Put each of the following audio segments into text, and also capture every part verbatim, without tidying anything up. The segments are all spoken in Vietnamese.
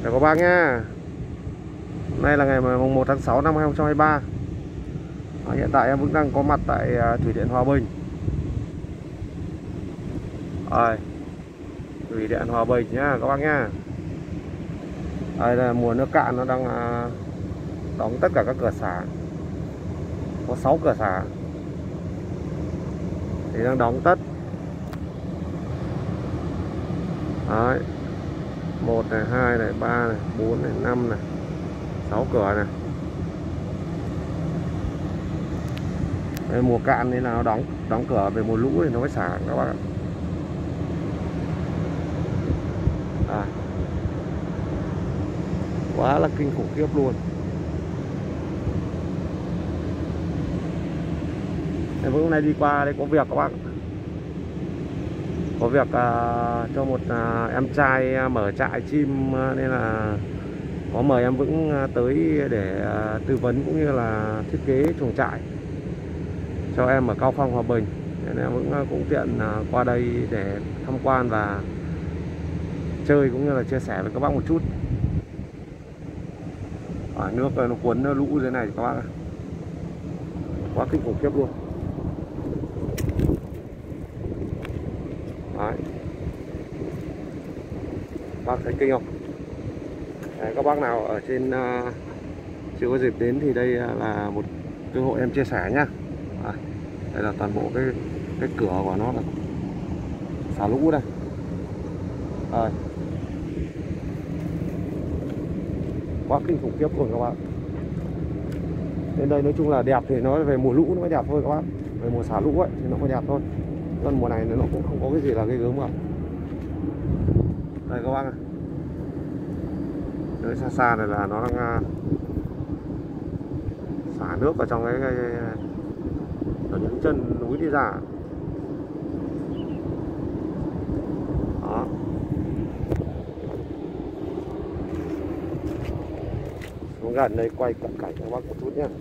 Chào các bác nhá. Hôm nay là ngày mùng một tháng sáu năm hai nghìn không trăm hai mươi ba. À, hiện tại em vẫn đang có mặt tại uh, thủy điện Hòa Bình. Rồi, thủy điện Hòa Bình nhá các bác nhá. Đây là mùa nước cạn, nó đang uh, đóng tất cả các cửa xả. Có sáu cửa xả thì đang đóng tất. Đấy, một này, hai này, ba này, bốn này, năm này, sáu cửa này. Đây, mùa cạn nên là nó đóng đóng cửa, về mùa lũ thì nó mới xả các bạn ạ. À, quá là kinh khủng khiếp luôn. Em hôm nay đi qua đây có việc các bác, có việc uh, cho một uh, em trai mở trại chim, uh, nên là có mời em Vững tới để uh, tư vấn cũng như là thiết kế chuồng trại cho em ở Cao Phong, Hòa Bình. Nên em Vững cũng tiện uh, qua đây để tham quan và chơi cũng như là chia sẻ với các bác một chút. À, nước nó cuốn nó lũ dưới này các bác, quá kinh khủng khiếp luôn. Đấy, bác thấy kinh không? Đấy, các bác nào ở trên uh, chưa có dịp đến thì đây là một cơ hội em chia sẻ nhá. Đấy, đây là toàn bộ cái cái cửa của nó là xả lũ đây. Đấy, quá kinh khủng khiếp luôn các bác. Đến đây nói chung là đẹp, thì nó về mùa lũ nó mới đẹp thôi các bác. Về mùa xả lũ ấy thì nó mới đẹp thôi. Còn mùa này nó cũng không có cái gì là ghê gớm cả. Đây các bác này, nơi xa xa này là nó đang uh, xả nước vào trong cái, cái, cái ở những chân núi đi ra. Đó, xuống gần đây quay cận cảnh cho các bác một chút nhé.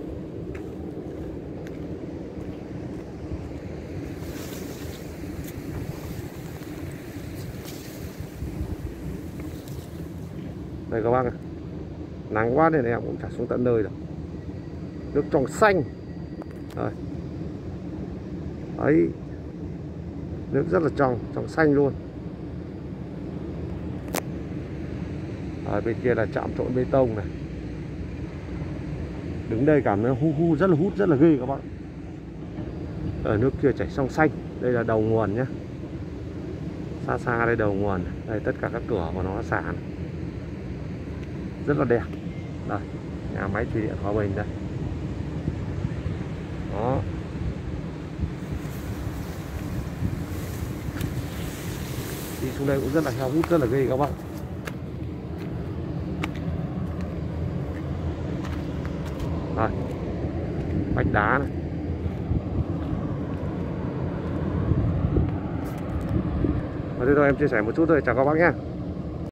Đây các bác này, nắng quá nên em cũng chả xuống tận nơi được. Nước trong xanh. Đây. Đấy, nước rất là trong, trong xanh luôn. Ở bên kia là trạm trộn bê tông này. Đứng đây cảm thấy hu hu rất là hút, rất là ghê các bác. Ở nước kia chảy sông xanh. Đây là đầu nguồn nhá. Xa xa đây đầu nguồn. Đây tất cả các cửa của nó xả này. Rất là đẹp. Đây, nhà máy thủy điện Hòa Bình đây. Đó. Đi xuống đây cũng rất là heo hút, rất là ghê các bạn. Đây, vách đá này. Và đây thôi em chia sẻ một chút thôi, chào các bác nhé.